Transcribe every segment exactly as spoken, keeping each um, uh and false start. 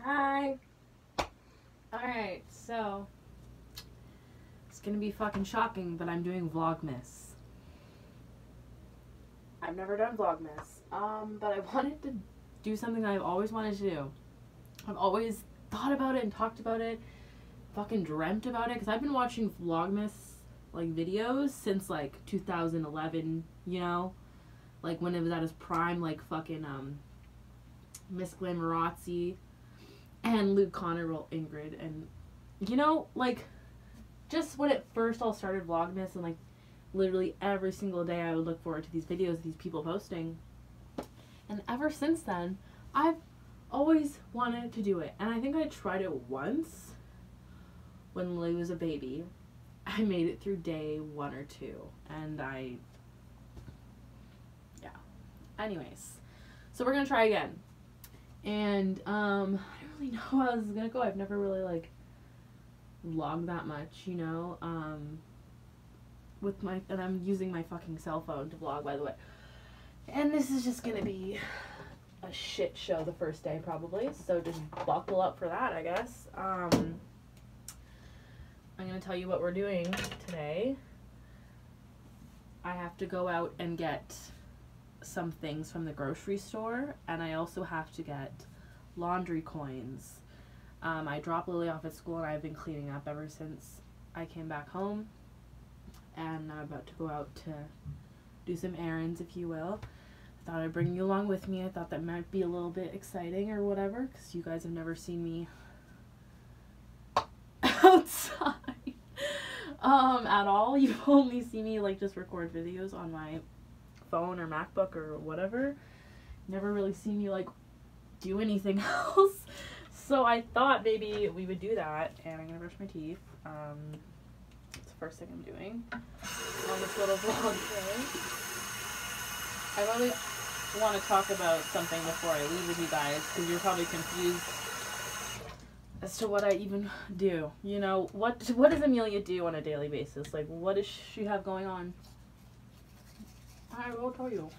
Hi. Alright, so it's gonna be fucking shocking, but I'm doing Vlogmas. I've never done Vlogmas, um, but I wanted to do something I've always wanted to do. I've always thought about it and talked about it, fucking dreamt about it, because I've been watching Vlogmas, like, videos since, like, two thousand eleven, you know? Like, when it was at its prime, like, fucking, um, Miss Glamorazzi and Luke Connor, well, Ingrid, and, you know, like, just when it first all started, Vlogmas, and, like, literally every single day I would look forward to these videos of these people posting. And ever since then, I've always wanted to do it. And I think I tried it once when Lily was a baby. I made it through day one or two. And I, yeah. Anyways, so we're going to try again. And um, I don't really know how this is going to go. I've never really, like, vlogged that much, you know. Um... with my, and I'm using my fucking cell phone to vlog, by the way. And this is just gonna be a shit show the first day, probably, so just buckle up for that, I guess. Um, I'm gonna tell you what we're doing today. I have to go out and get some things from the grocery store, and I also have to get laundry coins. Um, I dropped Lily off at school, and I've been cleaning up ever since I came back home. And I'm about to go out to do some errands, if you will. I thought I'd bring you along with me. I thought that might be a little bit exciting or whatever, because you guys have never seen me outside um, at all. You've only seen me, like, just record videos on my phone or MacBook or whatever. Never really seen me, like, do anything else. So I thought maybe we would do that, and I'm going to brush my teeth. Um... First thing I'm doing on this little vlog today. I really want to talk about something before I leave with you guys, because you're probably confused as to what I even do. You know, what what does Amelia do on a daily basis? Like, what does she have going on? I will tell you.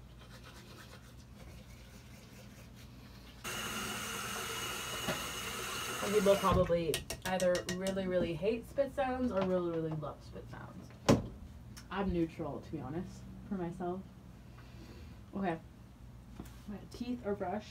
Some people probably either really, really hate spit sounds or really, really love spit sounds. I'm neutral, to be honest, for myself. Okay. My teeth or brush.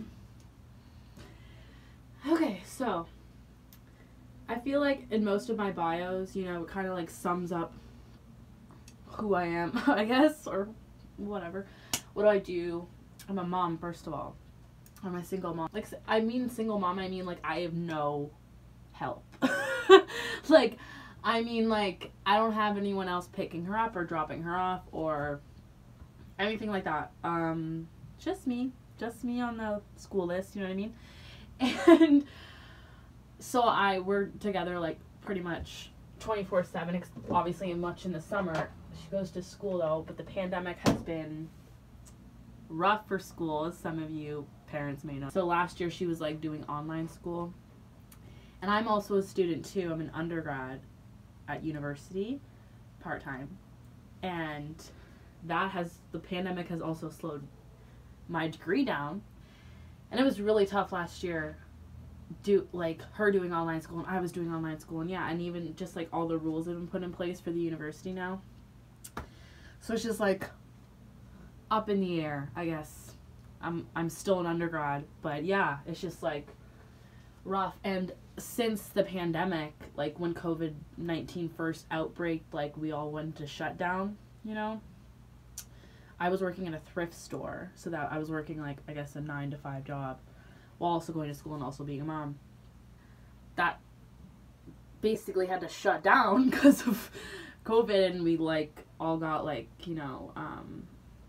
Okay, so I feel like in most of my bios, you know, it kind of like sums up who I am, I guess, or whatever. What do I do? I'm a mom, first of all. I'm a single mom. Like, I mean single mom, I mean, like, I have no help. Like, I mean, like, I don't have anyone else picking her up or dropping her off or anything like that. Um, just me. Just me on the school list, you know what I mean? And so I, we're together, like, pretty much twenty-four seven, obviously much in the summer. She goes to school, though, but the pandemic has been rough for school, as some of you parents may know. So last year she was, like, doing online school. And I'm also a student too. I'm an undergrad at university, part-time. And that has, the pandemic has also slowed my degree down. And it was really tough last year, do like her doing online school and I was doing online school, and yeah, and even just like all the rules have been put in place for the university now. So it's just like up in the air, I guess. I'm I'm still an undergrad, but yeah, it's just like rough. And since the pandemic, like when COVID nineteen first outbreak, like we all went to shut down, you know, I was working in a thrift store, so that I was working like, I guess, a nine to five job while also going to school and also being a mom. That basically had to shut down because of COVID, and we like all got like, you know, um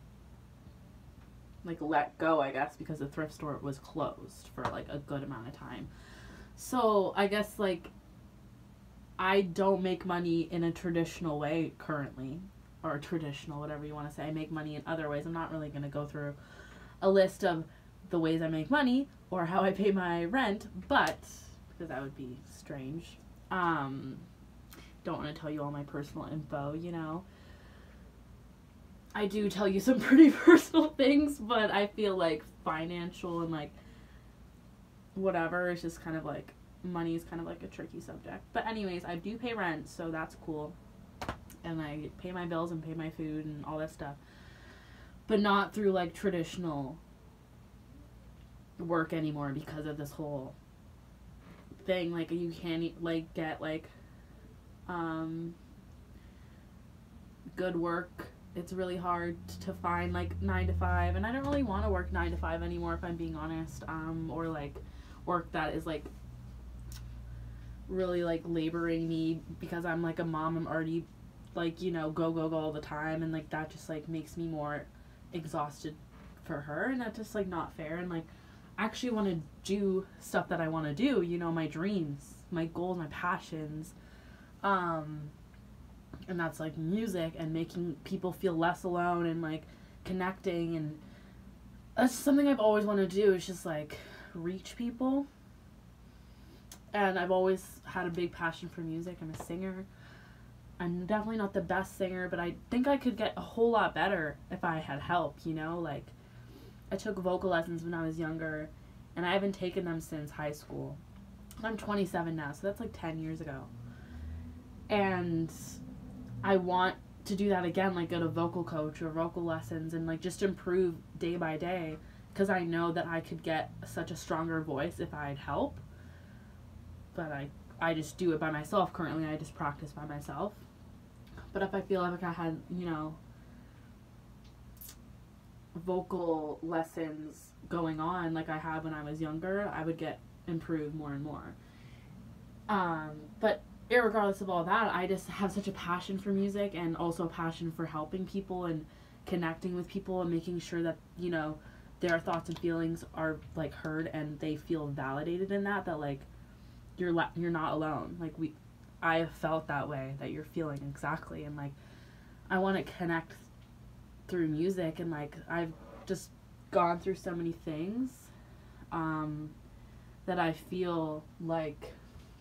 like let go, I guess, because the thrift store was closed for like a good amount of time. So I guess like I don't make money in a traditional way currently, or traditional, whatever you want to say. I make money in other ways. I'm not really going to go through a list of the ways I make money or how I pay my rent, but because that would be strange. Um, don't want to tell you all my personal info, you know. I do tell you some pretty personal things, but I feel like financial and like whatever. It's just kind of like, money is kind of like a tricky subject. But anyways, I do pay rent, so that's cool. And I pay my bills and pay my food and all that stuff. But not through like traditional work anymore because of this whole thing. Like, you can't like get like um good work. It's really hard to find like nine to five, and I don't really want to work nine to five anymore, if I'm being honest. Um or like work that is like really like laboring me, because I'm like a mom. I'm already like, you know, go go go all the time, and like that just like makes me more exhausted for her, and that's just like not fair. And like, I actually want to do stuff that I want to do, you know, my dreams, my goals, my passions, um and that's like music and making people feel less alone and like connecting. And that's something I've always wanted to do, is just like reach people. And I've always had a big passion for music. I'm a singer. I'm definitely not the best singer, but I think I could get a whole lot better if I had help, you know? Like, I took vocal lessons when I was younger, and I haven't taken them since high school. I'm twenty-seven now, so that's like ten years ago. And I want to do that again, like go to vocal coach or vocal lessons, and like just improve day by day, because I know that I could get such a stronger voice if I had help. But I, I just do it by myself currently. I just practice by myself. But if I feel like I had, you know, vocal lessons going on like I had when I was younger, I would get improved more and more. Um, but irregardless of all that, I just have such a passion for music, and also a passion for helping people and connecting with people and making sure that, you know, their thoughts and feelings are like heard and they feel validated in that, that like you're la- you're not alone. Like, we I have felt that way, that you're feeling exactly. And like, I want to connect through music, and like, I've just gone through so many things um that I feel like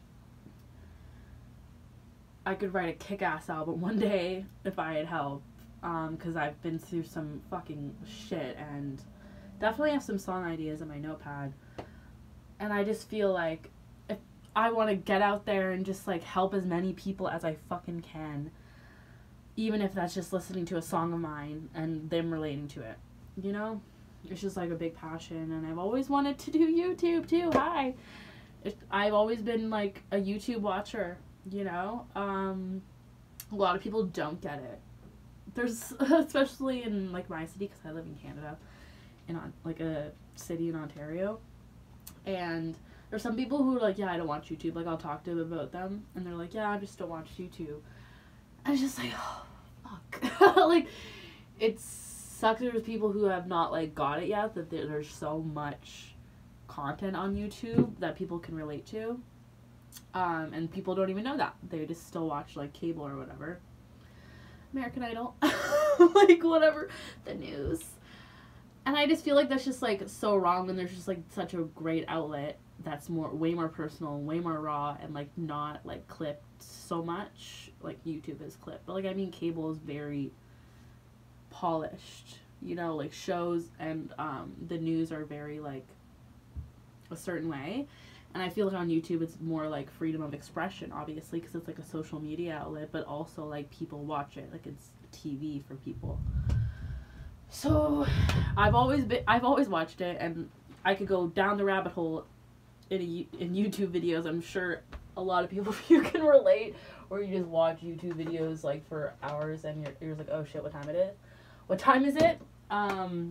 I could write a kick-ass album one day if I had help, um, because I've been through some fucking shit, and definitely have some song ideas in my notepad. And I just feel like if I want to get out there and just like help as many people as I fucking can, even if that's just listening to a song of mine and them relating to it, you know? It's just like a big passion, and I've always wanted to do YouTube too. Hi! It, I've always been like a YouTube watcher. You know, um, a lot of people don't get it. There's, especially in like my city, because I live in Canada, in on like a city in Ontario, and there's some people who are like, yeah, I don't watch YouTube. Like, I'll talk to them about them, and they're like, yeah, I just don't watch YouTube. And it's just like, oh, fuck. Like, it sucks. There's people who have not like got it yet, that there, there's so much content on YouTube that people can relate to. Um, and people don't even know that. They just still watch, like, cable or whatever. American Idol. Like, whatever. The news. And I just feel like that's just, like, so wrong when there's just, like, such a great outlet that's more, way more personal, way more raw, and, like, not, like, clipped so much. Like, YouTube is clipped. But, like, I mean, cable is very polished. You know, like, shows and, um, the news are very, like, a certain way. And I feel like on YouTube it's more like freedom of expression, obviously, because it's like a social media outlet, but also like people watch it, like it's T V for people. So I've always been, I've always watched it, and I could go down the rabbit hole in a, in YouTube videos. I'm sure a lot of people you can relate, or you just watch YouTube videos like for hours, and you're, you're just like, oh shit, what time it is? What time is it? Um.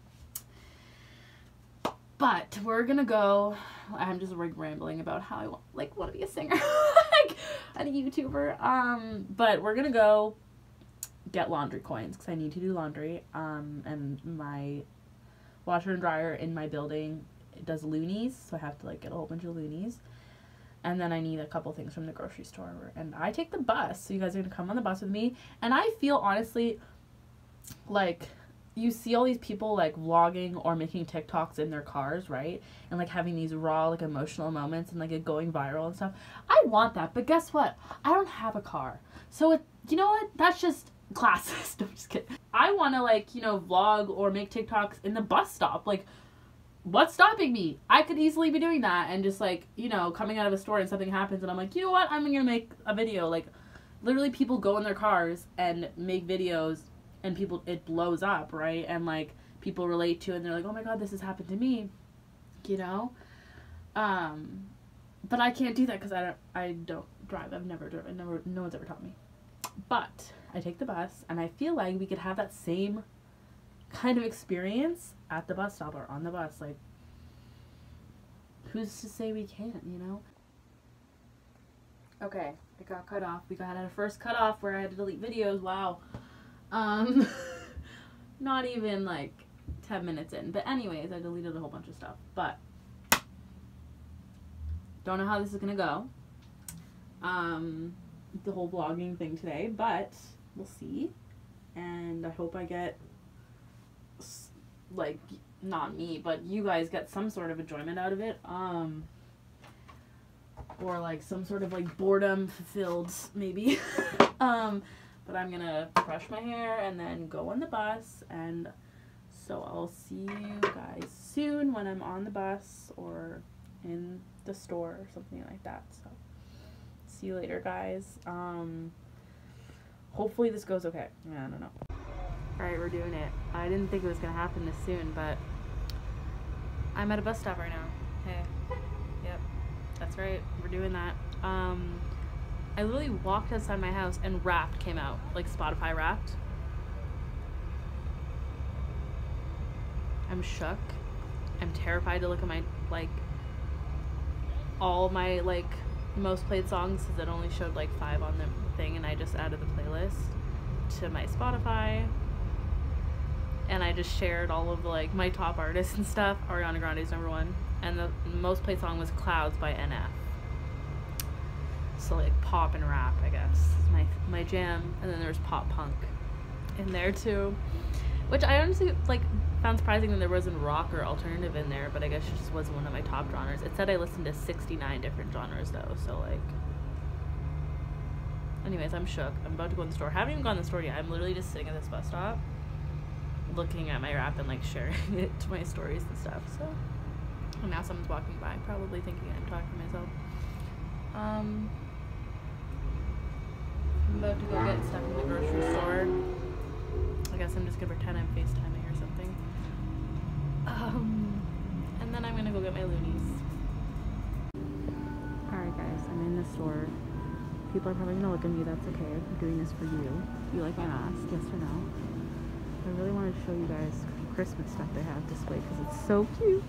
But we're gonna go. I'm just like rambling about how I want, like, want to be a singer, like, and a YouTuber. Um, but we're gonna go get laundry coins, because I need to do laundry. Um, and my washer and dryer in my building, it does loonies, so I have to like get a whole bunch of loonies. And then I need a couple things from the grocery store, and I take the bus, so you guys are gonna come on the bus with me. And I feel honestly like, you see all these people like vlogging or making TikToks in their cars, right? And like having these raw, like, emotional moments, and like it going viral and stuff. I want that, but guess what? I don't have a car. So it, you know what? That's just classist. I'm just kidding. I want to, like, you know, vlog or make TikToks in the bus stop. Like, what's stopping me? I could easily be doing that and just like, you know, coming out of a store and something happens and I'm like, you know what? I'm gonna make a video. Like, literally people go in their cars and make videos and people, it blows up, right? And like, people relate to it and they're like, oh my God, this has happened to me, you know? Um, but I can't do that because I don't, I don't drive. I've never driven. Never, no one's ever taught me. But I take the bus and I feel like we could have that same kind of experience at the bus stop or on the bus. Like, who's to say we can't, you know? Okay, it got cut off. We got our first cut off where I had to delete videos. Wow. Um, not even like ten minutes in. But anyways, I deleted a whole bunch of stuff. But don't know how this is gonna go. Um, the whole vlogging thing today, but we'll see. And I hope I get, like, not me, but you guys get some sort of enjoyment out of it. Um, or like some sort of like boredom fulfilled, maybe. um, but I'm gonna brush my hair and then go on the bus, and so I'll see you guys soon when I'm on the bus or in the store or something like that. So see you later, guys. Um, hopefully this goes okay. Yeah, I don't know. Alright, we're doing it. I didn't think it was gonna happen this soon, but I'm at a bus stop right now. Hey. Yep. That's right. We're doing that. Um, I literally walked outside my house and Wrapped came out. Like Spotify Wrapped. I'm shook. I'm terrified to look at my, like, all my, like, most played songs, because it only showed, like, five on the thing, and I just added the playlist to my Spotify. And I just shared all of, like, my top artists and stuff. Ariana Grande's number one. And the most played song was Clouds by N F. So, like, pop and rap, I guess, is my, my jam. And then there's pop punk in there, too. Which I honestly, like, found surprising that there wasn't rock or alternative in there. But I guess it just wasn't one of my top genres. It said I listened to sixty-nine different genres, though. So, like... Anyways, I'm shook. I'm about to go in the store. I haven't even gone in the store yet. I'm literally just sitting at this bus stop, looking at my Wrap and like sharing it to my stories and stuff. So, and now someone's walking by, probably thinking I'm talking to myself. Um, I'm about to go get stuff in the grocery store. I guess I'm just gonna pretend I'm FaceTiming or something. Um, and then I'm gonna go get my loonies. Alright guys, I'm in the store. People are probably gonna look at me. That's okay. I'm doing this for you. Do you like my mask? Yes or no? I really wanted to show you guys the Christmas stuff they have displayed because it's so cute.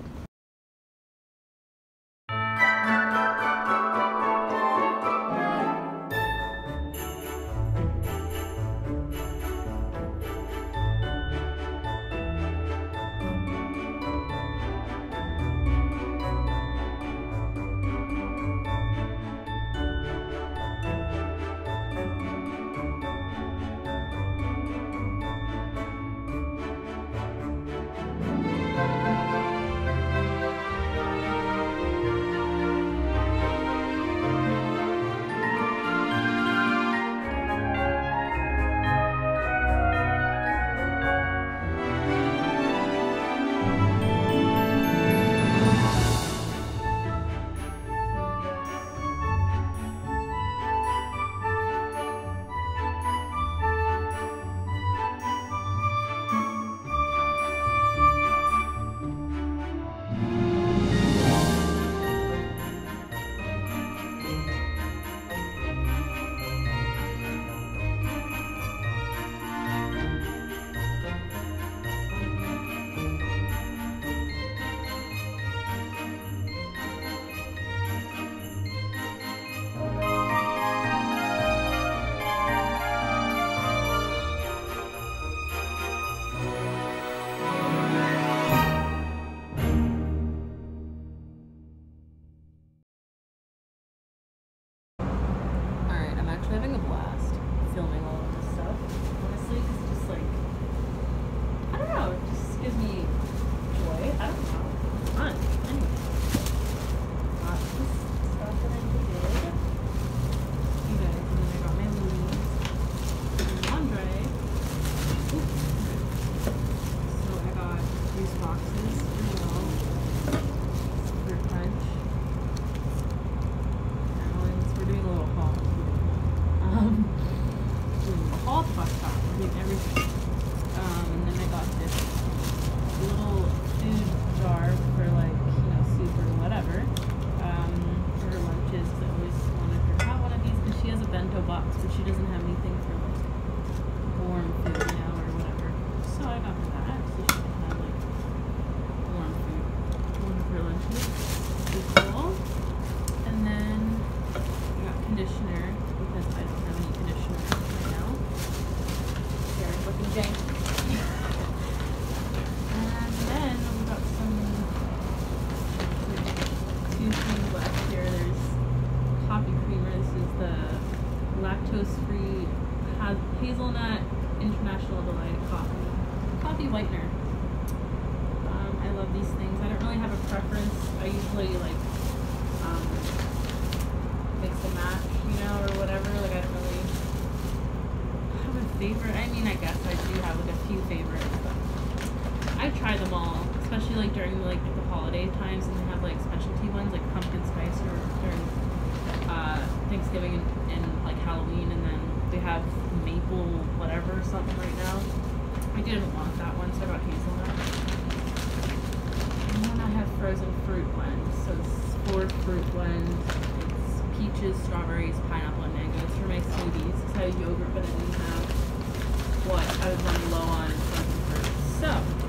small, especially like during like the holiday times, and they have like specialty ones like pumpkin spice or during uh, Thanksgiving and, and like Halloween, and then they have maple whatever something right now. I didn't want that one, so I got hazelnut. And then I have frozen fruit blends. So it's four fruit blends. It's peaches, strawberries, pineapple, and mangoes for my smoothies. Because I have yogurt, but I didn't have what I was running low on in frozen fruit. So,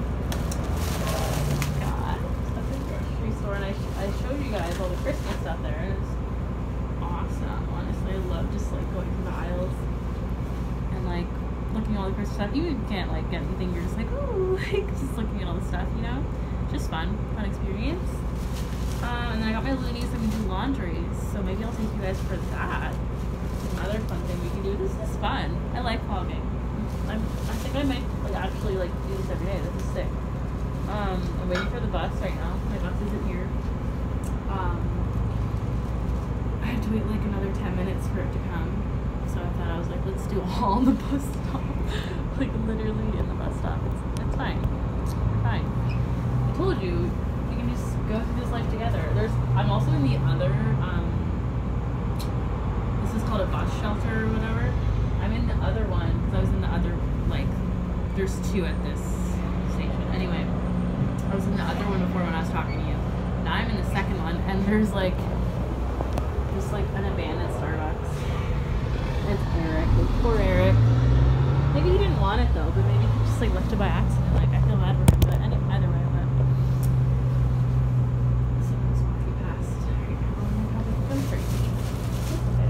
got stuff in the grocery store, and I, I showed you guys all the Christmas stuff there, and it's awesome. Honestly, I love just like going through the aisles and like looking at all the Christmas stuff. Even if you can't like get anything, you're just like, ooh, like just looking at all the stuff, you know? Just fun, fun experience. Um, and then I got my loonies so I can do laundry, so maybe I'll take you guys for that. Another fun thing we can do. This is fun. I like vlogging. I'm, I think I might like actually like do this every day. This is sick. Um, I'm waiting for the bus right now. My bus isn't here. Um, I have to wait like another ten minutes for it to come. So I thought I was like, let's do all on the bus stop. Like literally in the bus stop. It's it's fine. We're fine. I told you, we can just go through this life together. There's I'm also in the other um this is called a bus shelter or whatever. I'm in the other one because I was in the other like there's two at this station. Anyway, I was in the other one before when I was talking to you. Now I'm in the second one, and there's like there's like an abandoned Starbucks. It's Eric. Poor Eric. Maybe he didn't want it though, but maybe he just like left it by accident. Like I feel bad for him, but any, either way, but someone's walking past right now. I'm probably going crazy. It's okay.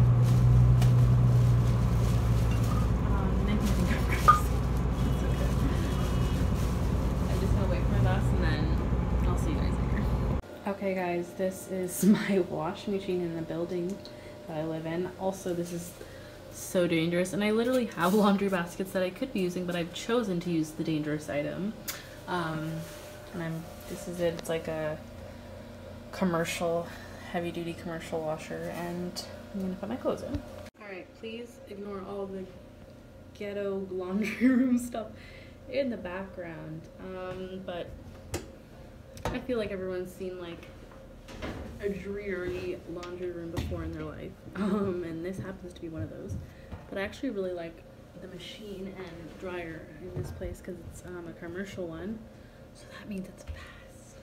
Um, making me think I'm crazy. It's okay. I'm just gonna wait for the bus and then I'll see you guys later. Okay, guys, this is my washing machine in the building that I live in. Also, this is so dangerous, and I literally have laundry baskets that I could be using, but I've chosen to use the dangerous item. Um, and I'm this is it. It's like a commercial, heavy-duty commercial washer, and I'm gonna put my clothes in. All right, please ignore all the ghetto laundry room stuff in the background. Um, but I feel like everyone's seen like a dreary laundry room before in their life, um, and this happens to be one of those. But I actually really like the machine and dryer in this place because it's um, a commercial one, so that means it's fast,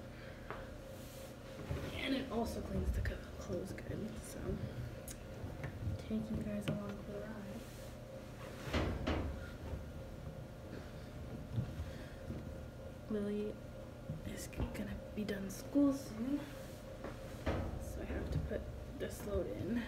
and it also cleans the clothes good. So taking you guys along for the ride. Lily is gonna be done school soon. I have to put this load in.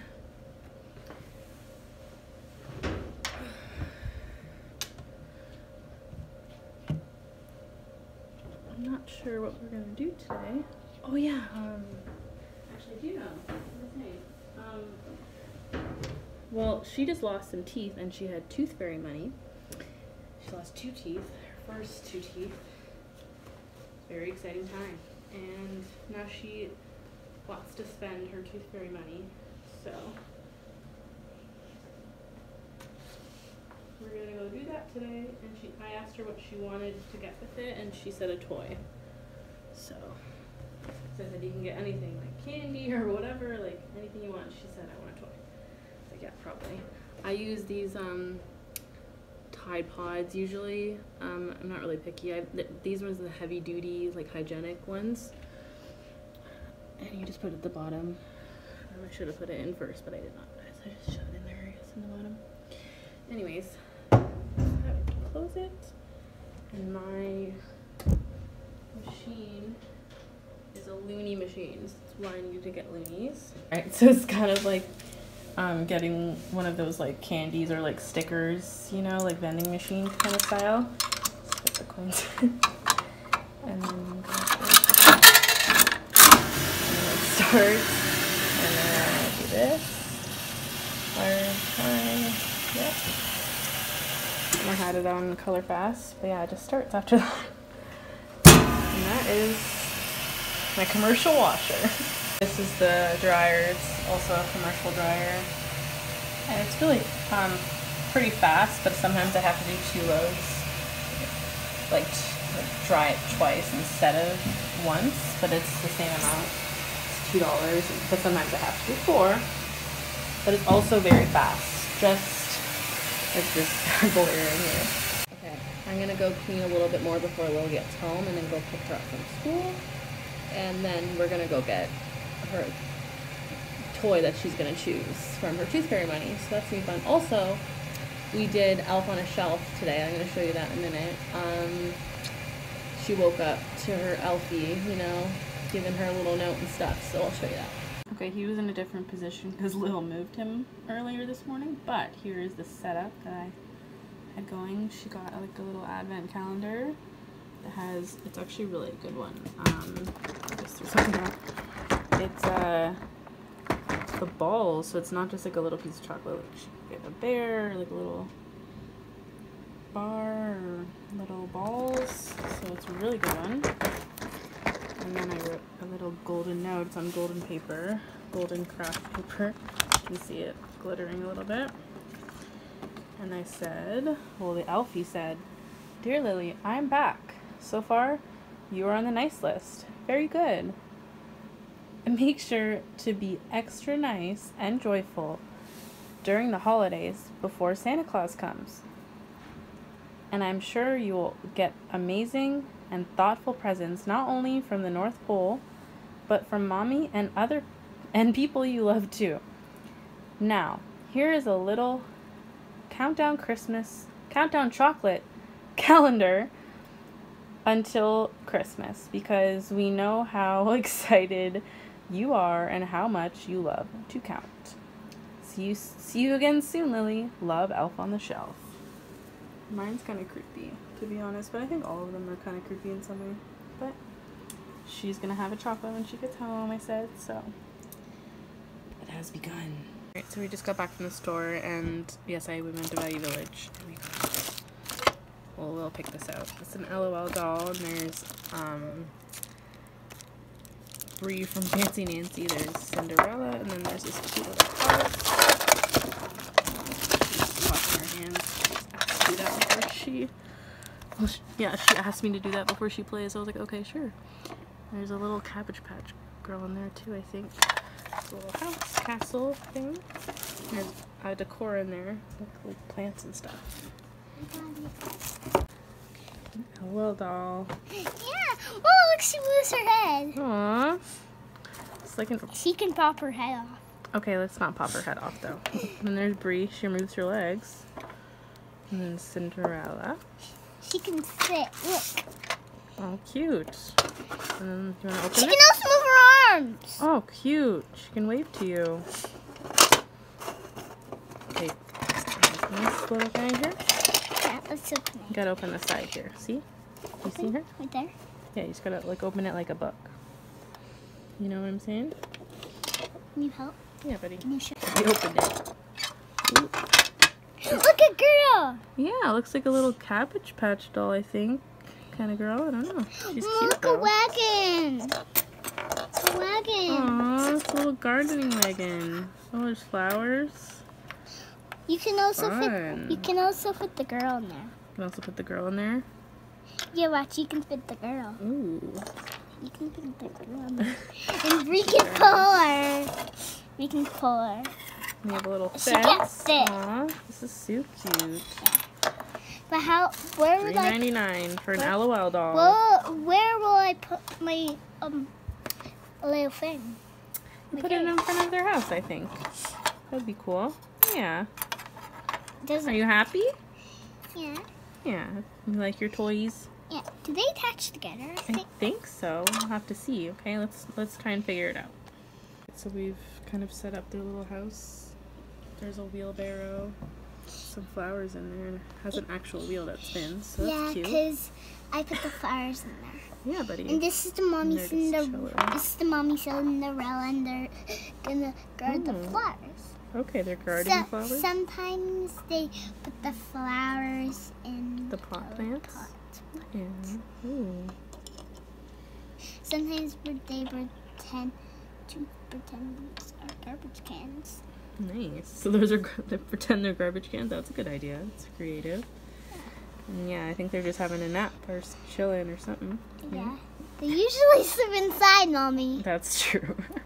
I'm not sure what we're gonna do today. Oh yeah, um, actually I do know. What's his name? Um, well, she just lost some teeth, and she had tooth fairy money. She lost two teeth, her first two teeth. Very exciting time, and now she wants to spend her tooth fairy money, so we're gonna go do that today. And she, I asked her what she wanted to get with it, and she said a toy. So said that you can get anything like candy or whatever, like anything you want. She said I want a toy. I said yeah, probably. I use these um, Tide Pods usually. Um, I'm not really picky. I, th these ones are the heavy duty, like hygienic ones. And you just put it at the bottom. Um, I should have put it in first, but I did not. So I just shoved it in there, I guess, in the bottom. Anyways, I have to close it. And my machine is a loony machine. That's why I need to get loonies. Alright, so it's kind of like um, getting one of those like candies or like stickers, you know, like vending machine kind of style. Let's put the coins in. And then go starts, and then I do this, fire time, yep, and I had it on color fast, but yeah, it just starts after that, and that is my commercial washer. This is the dryer. It's also a commercial dryer, and it's really um, pretty fast, but sometimes I have to do two loads, like to dry it twice instead of once, but it's the same amount. It's two dollars, but sometimes I have to do four. But it's also very fast, just like this bad boy right here. Okay, I'm gonna go clean a little bit more before Lil gets home and then go pick her up from school. And then we're gonna go get her toy that she's gonna choose from her tooth fairy money. So that's gonna be fun. Also, we did Elf on a Shelf today. I'm gonna show you that in a minute. Um, she woke up to her Elfie, you know, giving her a little note and stuff. So I'll show you that. Okay, he was in a different position because Lil moved him earlier this morning. But here is the setup that I had going. She got like a little advent calendar. It has, it's actually really a good one. Um, just threw something out. It's uh, the balls, so it's not just like a little piece of chocolate. Like she could get a bear, like a little bar, or little balls. So it's a really good one. And then I wrote a little golden note. It's on golden paper, golden craft paper. You can see it glittering a little bit. And I said, well, the Elfie said, "Dear Lily, I'm back. So far, you are on the nice list. Very good. And make sure to be extra nice and joyful during the holidays before Santa Claus comes. And I'm sure you will get amazing and thoughtful presents not only from the North Pole, but from Mommy and other and people you love too. Now, here is a little countdown Christmas, countdown chocolate calendar until Christmas, because we know how excited you are and how much you love to count. See you, see you again soon, Lily. Love, Elf on the Shelf." Mine's kind of creepy, to be honest, but I think all of them are kind of creepy in some way. But she's gonna have a chocolate when she gets home, I said, so it has begun. Alright, so we just got back from the store, and yes, I went to Value Village. And we got, well, we'll pick this out. It's an L O L doll, and there's um, Bree from Fancy Nancy. There's Cinderella, and then there's this cute little heart. She's washing her hands. Do that before she, well, she, yeah, she asked me to do that before she plays. I was like, okay, sure. There's a little Cabbage Patch girl in there too, I think. It's a little house castle thing. There's a decor in there, like, like plants and stuff. A little doll. Yeah. Oh, look, she moves her head. Aww. It's like an. She can pop her head off. Okay, let's not pop her head off though. And there's Bree. She moves her legs. And then Cinderella. She can sit. Look. Oh, cute. And then, you want to open she it? She can also move her arms. Oh, cute. She can wave to you. Okay. This little guy here. Yeah, let's open it. You gotta open the side here. See? You see her? Right there? Yeah, you just gotta like open it like a book. You know what I'm saying? Can you help? Yeah, buddy. Can you show? You opened it. Ooh. Look at girl. Yeah, looks like a little Cabbage Patch doll, I think. Kind of girl. I don't know. She's Look, cute though. a wagon. It's a wagon. Aww, it's a little gardening wagon. Oh, there's flowers. You can also Fun. fit. You can also fit the girl in there. You can also put the girl in there. Yeah, watch. You can fit the girl. Ooh. You can fit the girl in there. And we can pull her. We can pull her. We have a little fence. She can't fit. Aww, this is so cute. But how? Where would three I? ninety-nine for an L O L doll. Well, where will I put my um little thing? You put it in front of their house, I think. That'd be cool. Yeah. Does Are you happy? Yeah. Yeah. You like your toys? Yeah. Do they attach together? I I think. think so. We'll have to see. Okay, let's let's try and figure it out. So we've kind of set up their little house. There's a wheelbarrow, some flowers in there, and it has an actual wheel that spins. So Yeah, that's cute. because I put the flowers in there. Yeah, buddy. And this is the mommy And they're just Cinderella. chilling. This is the mommy Cinderella, and they're gonna guard the Mm. flowers. Okay, they're garden So- flowers. Sometimes they put the flowers in The pot plants? pot. Yeah. Ooh. Sometimes they pretend to pretend these are garbage cans. Nice. So those are they pretend they're garbage cans. That's a good idea. It's creative. Yeah, I think they're just having a nap or s- chilling or something. Yeah. They usually sleep inside, Mommy. That's true.